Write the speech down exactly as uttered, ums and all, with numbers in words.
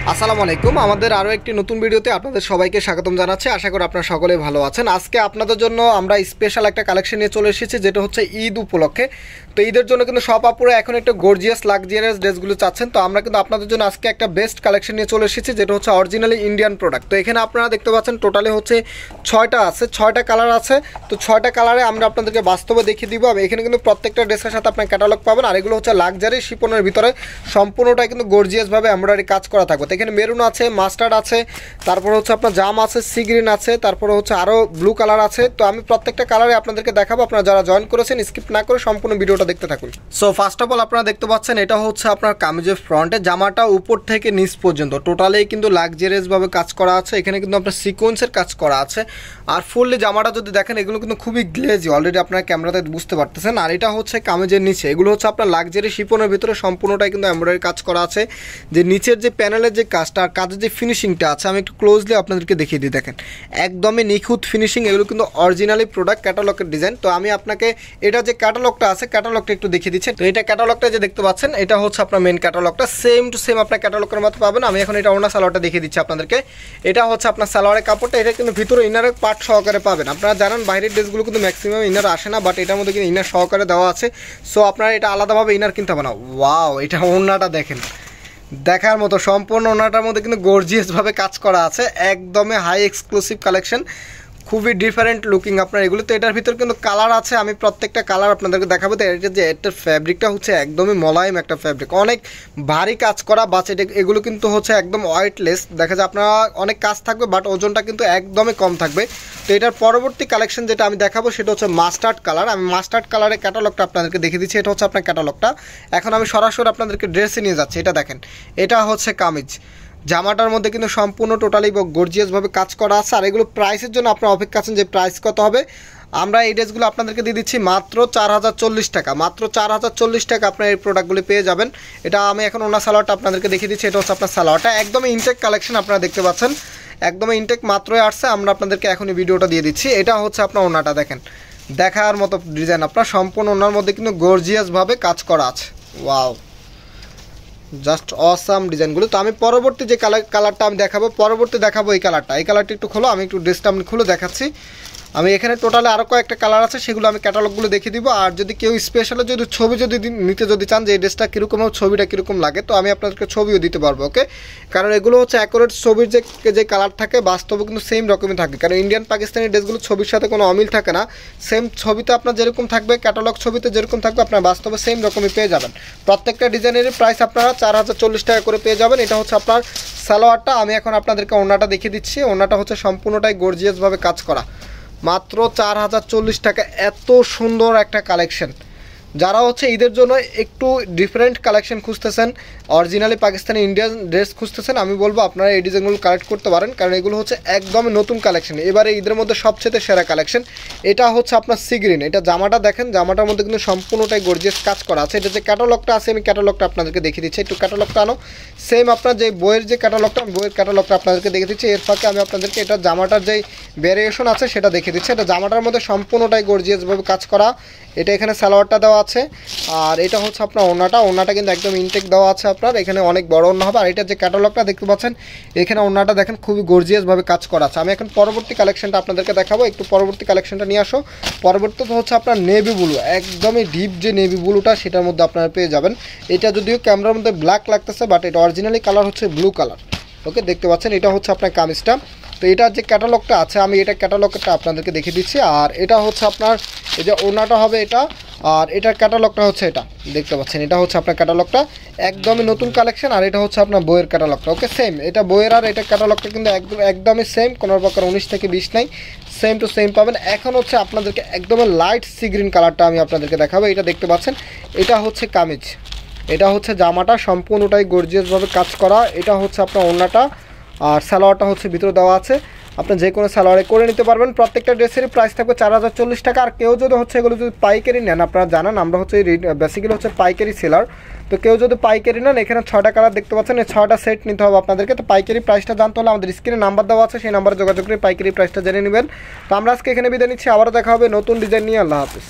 আসসালামু আলাইকুম। আমাদের আরও একটি নতুন ভিডিওতে আপনাদের সবাইকে স্বাগতম জানাচ্ছি। আশা করি আপনারা সকলে ভালো আছেন। আজকে আপনাদের জন্য আমরা স্পেশাল একটা কালেকশন নিয়ে চলে এসেছি, যেটা হচ্ছে ঈদ উপলক্ষে। তো ঈদের জন্য কিন্তু সব আপুরা এখন একটা গর্জিয়াস লাক্সারিয়াস ড্রেসগুলো চাচ্ছেন। তো আমরা কিন্তু আপনাদের জন্য আজকে একটা বেস্ট কালেকশন নিয়ে চলে এসেছি, যেটা হচ্ছে অরিজিনালি ইন্ডিয়ান প্রোডাক্ট। তো এখানে আপনারা দেখতে পাচ্ছেন টোটালি হচ্ছে ছয়টা আছে, ছয়টা কালার আছে। তো ছয়টা কালারে আমরা আপনাদেরকে বাস্তবে দেখিয়ে দিব। এখানে কিন্তু প্রত্যেকটা ড্রেসের সাথে আপনার ক্যাটালগ পাবেন। আর এগুলো হচ্ছে লাক্সারি শিপনের ভিতরে, সম্পূর্ণটাই কিন্তু গর্জিয়াসভাবে এমব্রয়ডারি কাজ করা থাকবে। তো এখানে মেরুন আছে, মাস্টার্ড আছে, তারপর হচ্ছে আপনার জাম আছে, সি গ্রিন আছে, তারপরে হচ্ছে আরও ব্লু কালার আছে। তো আমি প্রত্যেকটা কালারে আপনাদেরকে দেখাবো। আপনারা যারা জয়েন করেছেন স্কিপ না করে সম্পূর্ণ ভিডিওটা দেখতে থাকুন। সো ফার্স্ট অফ অল আপনারা দেখতে পাচ্ছেন এটা হচ্ছে আপনার কামিজের ফ্রন্টে, জামাটা উপর থেকে নিচ পর্যন্ত টোটালি কিন্তু লাক্সারিয়াসভাবে কাজ করা আছে। এখানে কিন্তু আপনার সিকোয়েন্সের কাজ করা আছে। আর ফুললি জামাটা যদি দেখেন, এগুলো কিন্তু খুবই গ্লেজি, অলরেডি আপনারা ক্যামেরাতে বুঝতে পারতেছেন। আর এটা হচ্ছে কামিজের নিচে, এগুলো হচ্ছে আপনার লাক্সারি শিপনের ভিতরে সম্পূর্ণটাই কিন্তু এমব্রয়ডারি কাজ করা আছে। যে নিচের যে প্যানেলের যে কাজটা আর কাজের যে ফিনিশিংটা আছে, আমি একটু ক্লোজলি আপনাদেরকে দেখিয়ে দিই। দেখেন একদমই নিখুঁত ফিনিশিং, এগুলো কিন্তু অরিজিনালি প্রোডাক্ট ক্যাটালগের ডিজাইন। তো আমি আপনাকে এটা যে ক্যাটালগটা আছে, ক্যাটালগটা একটু দেখিয়ে দিচ্ছি। তো এটা ক্যাটালগটা যে দেখতে পাচ্ছেন, এটা হচ্ছে আপনার মেন ক্যাটালগটা, সেম টু সেম আপনার ক্যাটালগের মতো পাবেন। আমি এখন এটা ওনা সালোয়ারটা দেখিয়ে দিচ্ছি আপনাদেরকে। এটা হচ্ছে আপনার সালোয়ারের কাপড়টা, এটা কিন্তু ভিতরে ইনারের পার্ট সহকারে পাবেন। আপনারা জানেন বাইরের ড্রেসগুলো কিন্তু ম্যাক্সিমাম ইনার আসে না, বাট এটার মধ্যে কিন্তু ইনার সহকারে দেওয়া আছে। সো আপনারা এটা আলাদাভাবে ইনার কিনতে হবে না। ওয়াও, এটা ওনাটা দেখেন, দেখার মতো সম্পূর্ণ ওনাটার মধ্যে কিন্তু গর্জিয়াসভাবে কাজ করা আছে। একদমই হাই এক্সক্লুসিভ কালেকশন, খুবই ডিফারেন্ট লুকিং আপনার এগুলো। তো এটার ভিতর কিন্তু কালার আছে, আমি প্রত্যেকটা কালার আপনাদেরকে দেখাবো। তো এটা যে এটার ফ্যাব্রিকটা হচ্ছে একদমই মোলায়েম একটা ফ্যাব্রিক, অনেক ভারী কাজ করা। বাট এটা এগুলো কিন্তু হচ্ছে একদম ওয়েটলেস, দেখা যায় আপনারা অনেক কাজ থাকবে বাট ওজনটা কিন্তু একদমই কম থাকবে। তো এটার পরবর্তী কালেকশন যেটা আমি দেখাবো সেটা হচ্ছে মাস্টার্ড কালার। আমি মাস্টার্ড কালারের ক্যাটালগটা আপনাদেরকে দেখিয়ে দিচ্ছি। এটা হচ্ছে আপনার ক্যাটালগটা। এখন আমি সরাসরি আপনাদেরকে ড্রেসে নিয়ে যাচ্ছি। এটা দেখেন, এটা হচ্ছে কামিজ, জামাটার মধ্যে কিন্তু সম্পূর্ণ টোটালি গর্জিয়াসভাবে কাজ করা আছে। আর এগুলো প্রাইসের জন্য আপনারা অপেক্ষা আছেন যে প্রাইস কত হবে। আমরা এই ড্রেসগুলো আপনাদেরকে দিয়ে দিচ্ছি মাত্র চার হাজার চল্লিশ টাকা। মাত্র চার হাজার চল্লিশ টাকা আপনার এই প্রোডাক্টগুলি পেয়ে যাবেন। এটা আমি এখন ওনার সালোয়ারটা আপনাদেরকে দেখিয়ে দিচ্ছি। এটা হচ্ছে আপনার সালোয়ারটা, একদমই ইনটেক কালেকশন আপনারা দেখতে পাচ্ছেন, একদমই ইনটেক মাত্রই আসছে। আমরা আপনাদেরকে এখনই ভিডিওটা দিয়ে দিচ্ছি। এটা হচ্ছে আপনার ওনাটা, দেখেন দেখার মতো ডিজাইন আপনার, সম্পূর্ণ ওনার মধ্যে কিন্তু গর্জিয়াসভাবে কাজ করা আছে। ওয়াও, জাস্ট অসাম ডিজাইনগুলো। তো আমি পরবর্তী যে কালার কালারটা আমি দেখাবো, পরবর্তী দেখাবো এই কালারটা। এই কালারটা একটু খোলো, আমি একটু ড্রেসটা আমি খুলে দেখাচ্ছি। আমি এখানে টোটালে আরও কয়েকটা কালার আছে, সেগুলো আমি ক্যাটালগুলো দেখিয়ে দিব। আর যদি কেউ স্পেশালি যদি ছবি যদি নিতে যদি চান যে এই ড্রেসটা কীরকম হবে, ছবিটা কীরকম লাগে, তো আমি আপনাদেরকে ছবিও দিতে পারবো। ওকে, কারণ এগুলো হচ্ছে অ্যাকুরেট ছবির যে যে কালার থাকে বাস্তবে কিন্তু সেম রকমই থাকে। কারণ ইন্ডিয়ান পাকিস্তানি ড্রেসগুলো ছবির সাথে কোনো অমিল থাকে না। সেম ছবিতে আপনার যেরকম থাকবে, ক্যাটালগ ছবিতে যেরকম থাকবে আপনার বাস্তবে সেম রকমই পেয়ে যাবেন। প্রত্যেকটা ডিজাইনের প্রাইস আপনারা চার হাজার চল্লিশ টাকা করে পেয়ে যাবেন। এটা হচ্ছে আপনার সালোয়ারটা। আমি এখন আপনাদেরকে ওনাটা দেখিয়ে দিচ্ছি। ওনাটা হচ্ছে সম্পূর্ণটাই গর্জিয়াসভাবে কাজ করা, মাত্র চার হাজার চল্লিশ টাকা। এত সুন্দর একটা কালেকশন, যারা হচ্ছে ঈদের জন্য একটু ডিফারেন্ট কালেকশন খুঁজতেছেন, অরিজিনালি পাকিস্তানি ইন্ডিয়ান ড্রেস খুঁজতেছেন, আমি বলবো আপনারা এই ডিজাইনগুলো কালেক্ট করতে পারেন। কারণ এগুলো হচ্ছে একদমই নতুন কালেকশন, এবারে ঈদের মধ্যে সবচেয়ে সেরা কালেকশন। এটা হচ্ছে আপনার সি গ্রিন। এটা জামাটা দেখেন, জামাটার মধ্যে কিন্তু সম্পূর্ণটাই গর্জিয়াস কাজ করা আছে। এটা যে ক্যাটালগটা আছে, আমি ক্যাটালগটা আপনাদেরকে দেখিয়ে দিচ্ছি। একটু ক্যাটালগটা আনো, সেম আপনার যে বইয়ের যে ক্যাটালগটা, বইয়ের ক্যাটালগটা আপনাদেরকে দেখে দিচ্ছি। এর ফাঁকে আমি আপনাদেরকে এটা জামাটার যেই ভ্যারিয়েশন আছে সেটা দেখিয়ে দিচ্ছি। এটা জামাটার মধ্যে সম্পূর্ণটাই গর্জিয়াসভাবে কাজ করা। এটা এখানে সালোয়ারটা দেওয়া আছে। আর এটা হচ্ছে আপনার ওনাটা, ওনাটা কিন্তু একদম ইনটেক দেওয়া আছে আপনার, এখানে অনেক বড় ওনা হবে। আর এটা যে ক্যাটালগটা দেখতে পাচ্ছেন, এখানে ওনাটা দেখেন খুবই গর্জিয়াসভাবে কাজ করা আছে। আমি এখন পরবর্তী কালেকশনটা আপনাদেরকে দেখাবো। একটু পরবর্তী কালেকশনটা নিয়ে আসো। পরবর্তীতে হচ্ছে আপনার নেভি ব্লু, একদমই ডিপ যে নেভি ব্লুটা সেটার মধ্যে আপনারা পেয়ে যাবেন। এটা যদিও ক্যামেরার মধ্যে ব্ল্যাক লাগতেছে, বাট এটা অরিজিনালি কালার হচ্ছে ব্লু কালার। ওকে, দেখতে পাচ্ছেন এটা হচ্ছে আপনার কামিজটা। তো এটার যে ক্যাটালগটা আছে, আমি এটা ক্যাটালগটা আপনাদেরকে দেখিয়ে দিচ্ছি। আর এটা হচ্ছে আপনার এই যে ওনাটা হবে এটা, আর এটার ক্যাটালগটা হচ্ছে এটা, দেখতে পাচ্ছেন এটা হচ্ছে আপনার ক্যাটালগটা, একদমই নতুন কালেকশন। আর এটা হচ্ছে আপনার বইয়ের ক্যাটালগটা। ওকে, সেম এটা বইয়ের আর এটা ক্যাটালগটা কিন্তু একদম একদমই সেম, কোনো প্রকার উনিশ থেকে বিশ নাই, সেম টু সেম পাবেন। এখন হচ্ছে আপনাদেরকে একদমই লাইট সি গ্রিন কালারটা আমি আপনাদেরকে দেখাবো। এটা দেখতে পাচ্ছেন, এটা হচ্ছে কামিজ, এটা হচ্ছে জামাটা সম্পূর্ণটাই গর্জিয়াসভাবে কাজ করা। এটা হচ্ছে আপনার ওড়নাটা, আর সালোয়ারটা হচ্ছে ভিতরে দেওয়া আছে। আপনি যে কোনো সালোয়ারে করে নিতে পারবেন। প্রত্যেকটা ড্রেসেরই প্রাইস থাকবে চার হাজার চল্লিশ টাকা। আর কেউ যদি হচ্ছে এগুলো যদি পাইকারি নেন, আপনারা জানান আমরা হচ্ছে বেসিক্যালি হচ্ছে পাইকারি সেলার। তো কেউ যদি পাইকারি নেন, এখানে ছয়টা কালার দেখতে পাচ্ছেন, এই ছয়টা সেট নিতে হবে আপনাদেরকে। তো পাইকারি প্রাইসটা জানতে হলে আমাদের স্ক্রিনে নাম্বার দেওয়া আছে, সেই নাম্বারে যোগাযোগ করে পাইকারি প্রাইসটা জেনে নেবেন। তো আমরা আজকে এখানে বিদায় নিচ্ছি, আবারও দেখা হবে নতুন ডিজাইন নিয়ে। আল্লাহ হাফিজ।